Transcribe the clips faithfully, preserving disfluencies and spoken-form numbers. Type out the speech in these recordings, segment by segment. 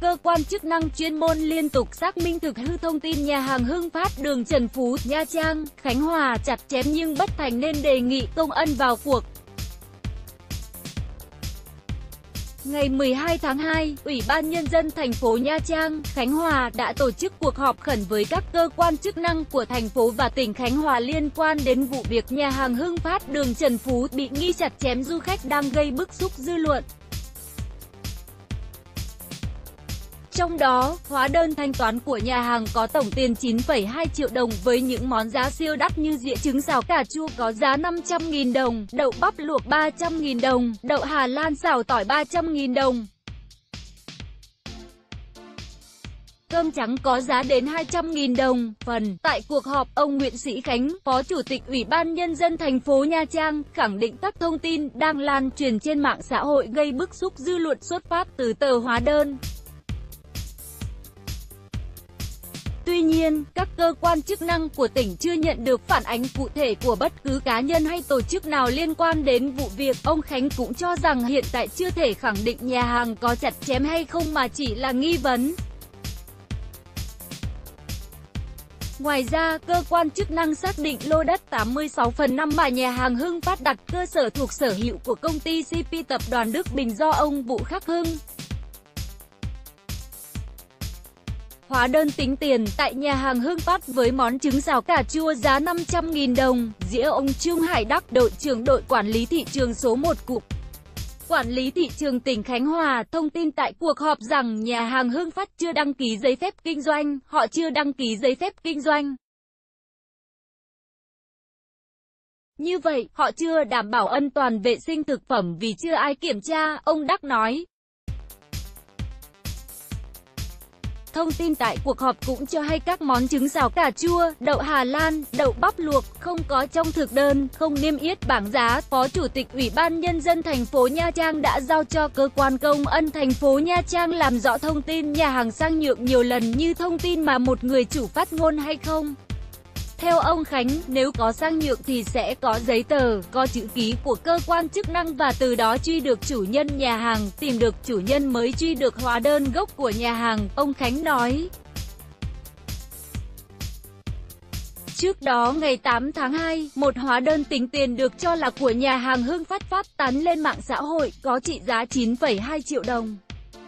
cơ quan chức năng chuyên môn liên tục xác minh thực hư thông tin nhà hàng Hưng Phát đường Trần Phú, Nha Trang, Khánh Hòa chặt chém nhưng bất thành nên đề nghị công ân vào cuộc. Ngày mười hai tháng hai, Ủy ban Nhân dân thành phố Nha Trang, Khánh Hòa đã tổ chức cuộc họp khẩn với các cơ quan chức năng của thành phố và tỉnh Khánh Hòa liên quan đến vụ việc nhà hàng Hưng Phát đường Trần Phú bị nghi chặt chém du khách đang gây bức xúc dư luận. Trong đó, hóa đơn thanh toán của nhà hàng có tổng tiền chín phẩy hai triệu đồng với những món giá siêu đắt như dĩa trứng xào cà chua có giá năm trăm nghìn đồng, đậu bắp luộc ba trăm nghìn đồng, đậu Hà Lan xào tỏi ba trăm nghìn đồng. Cơm trắng có giá đến hai trăm nghìn đồng. Phần. Tại cuộc họp, ông Nguyễn Sĩ Khánh, Phó Chủ tịch Ủy ban Nhân dân thành phố Nha Trang, khẳng định các thông tin đang lan truyền trên mạng xã hội gây bức xúc dư luận xuất phát từ tờ hóa đơn. Tuy nhiên, các cơ quan chức năng của tỉnh chưa nhận được phản ánh cụ thể của bất cứ cá nhân hay tổ chức nào liên quan đến vụ việc. Ông Khánh cũng cho rằng hiện tại chưa thể khẳng định nhà hàng có chặt chém hay không mà chỉ là nghi vấn. Ngoài ra, cơ quan chức năng xác định lô đất tám mươi sáu phần năm mà nhà hàng Hưng Phát đặt cơ sở thuộc sở hữu của công ty xê pê Tập đoàn Đức Bình do ông Vũ Khắc Hưng. Hóa đơn tính tiền tại nhà hàng Hưng Phát với món trứng xào cà chua giá năm trăm nghìn đồng, dĩa ông Trương Hải Đắc, đội trưởng đội quản lý thị trường số một Cục Quản lý thị trường tỉnh Khánh Hòa, thông tin tại cuộc họp rằng nhà hàng Hưng Phát chưa đăng ký giấy phép kinh doanh, họ chưa đăng ký giấy phép kinh doanh. Như vậy, họ chưa đảm bảo an toàn vệ sinh thực phẩm vì chưa ai kiểm tra, ông Đắc nói. Thông tin tại cuộc họp cũng cho hay các món trứng xào cà chua, đậu Hà Lan, đậu bắp luộc không có trong thực đơn, không niêm yết bảng giá. Phó Chủ tịch Ủy ban Nhân dân thành phố Nha Trang đã giao cho cơ quan công ân thành phố Nha Trang làm rõ thông tin nhà hàng sang nhượng nhiều lần như thông tin mà một người chủ phát ngôn hay không. Theo ông Khánh, nếu có sang nhượng thì sẽ có giấy tờ, có chữ ký của cơ quan chức năng và từ đó truy được chủ nhân nhà hàng, tìm được chủ nhân mới truy được hóa đơn gốc của nhà hàng, ông Khánh nói. Trước đó ngày tám tháng hai, một hóa đơn tính tiền được cho là của nhà hàng Hưng Phát phát tán lên mạng xã hội, có trị giá chín phẩy hai triệu đồng.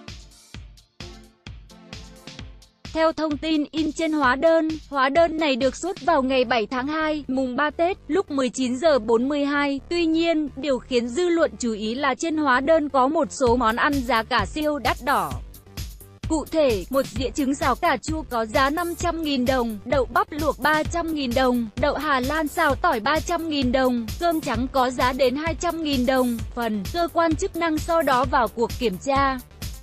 Theo thông tin in trên hóa đơn, hóa đơn này được xuất vào ngày bảy tháng hai, mùng ba Tết, lúc mười chín giờ bốn mươi hai. Tuy nhiên, điều khiến dư luận chú ý là trên hóa đơn có một số món ăn giá cả siêu đắt đỏ. Cụ thể, một dĩa trứng xào cà chua có giá năm trăm nghìn đồng, đậu bắp luộc ba trăm nghìn đồng, đậu Hà Lan xào tỏi ba trăm nghìn đồng, cơm trắng có giá đến hai trăm nghìn đồng. Phần. Cơ quan chức năng sau đó vào cuộc kiểm tra.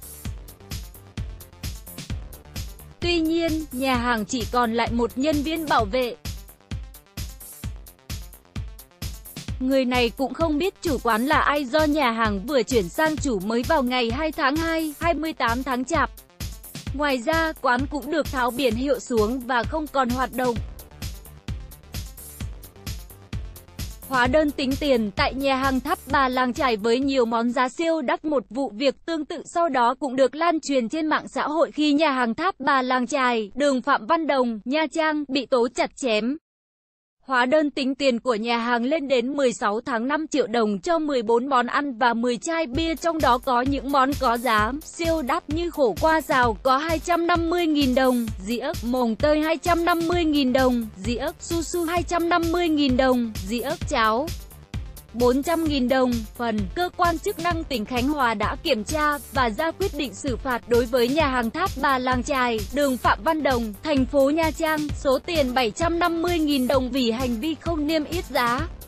Tuy nhiên, nhà hàng chỉ còn lại một nhân viên bảo vệ. Người này cũng không biết chủ quán là ai do nhà hàng vừa chuyển sang chủ mới vào ngày hai tháng hai, hai mươi tám tháng Chạp. Ngoài ra, quán cũng được tháo biển hiệu xuống và không còn hoạt động. Hóa đơn tính tiền tại nhà hàng Tháp Bà Làng Chài với nhiều món giá siêu đắt. Một vụ việc tương tự sau đó cũng được lan truyền trên mạng xã hội khi nhà hàng Tháp Bà Làng Chài, đường Phạm Văn Đồng, Nha Trang bị tố chặt chém. Hóa đơn tính tiền của nhà hàng lên đến mười sáu tháng năm triệu đồng cho mười bốn món ăn và mười chai bia, trong đó có những món có giá siêu đắt như khổ qua xào có hai trăm năm mươi nghìn đồng, dĩa mồng tơi hai trăm năm mươi nghìn đồng, dĩa su su hai trăm năm mươi nghìn đồng, dĩa cháo bốn trăm nghìn đồng. Phần. Cơ quan chức năng tỉnh Khánh Hòa đã kiểm tra và ra quyết định xử phạt đối với nhà hàng Tháp Bà Làng Chài, đường Phạm Văn Đồng, thành phố Nha Trang, số tiền bảy trăm năm mươi nghìn đồng vì hành vi không niêm yết giá.